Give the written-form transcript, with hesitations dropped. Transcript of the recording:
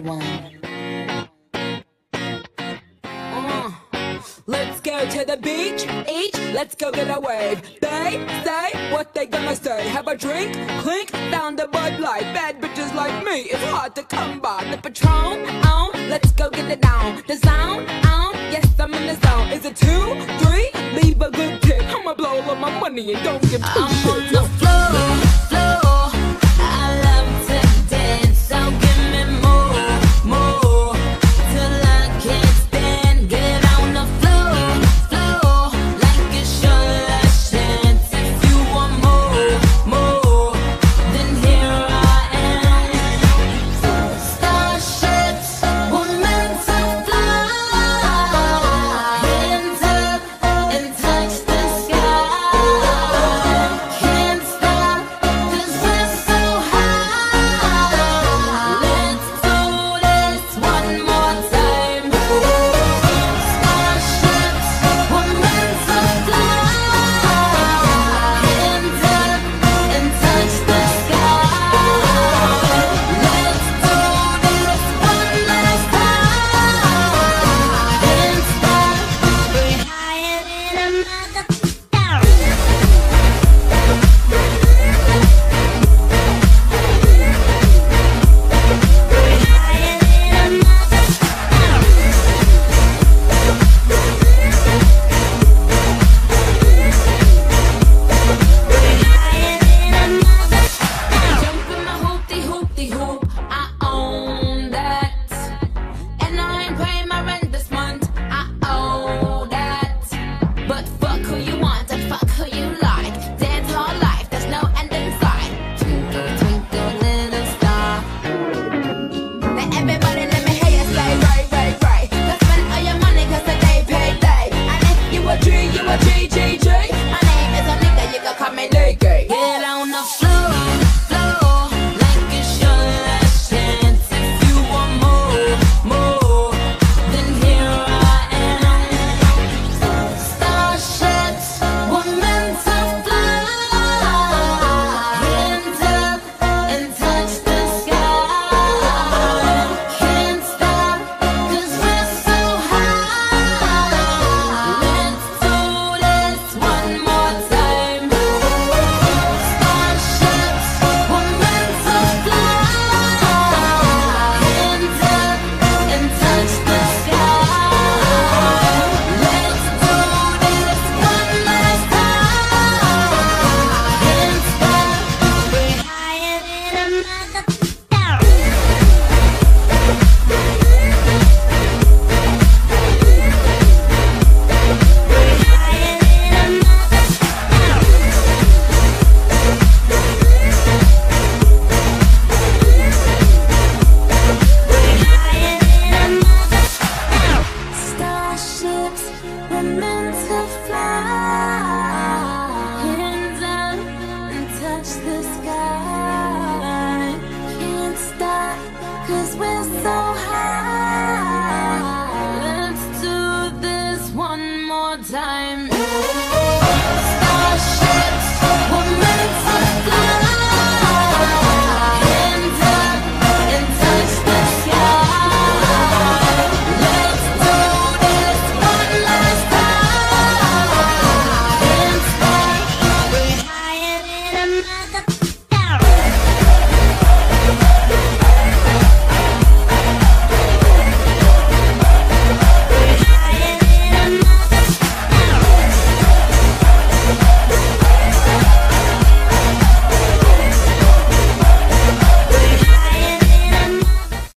one. Let's go to the beach, let's go get a wave. They say what they gonna say. Have a drink, clink, down the Bud Light. Bad bitches like me, it's hard to come by. The Patron, on, let's go get it down. The sound, on, yes I'm in the zone. Is it 2, 3? Leave a good tip. I'ma blow all of my money and don't give two shits. I'm on the floor.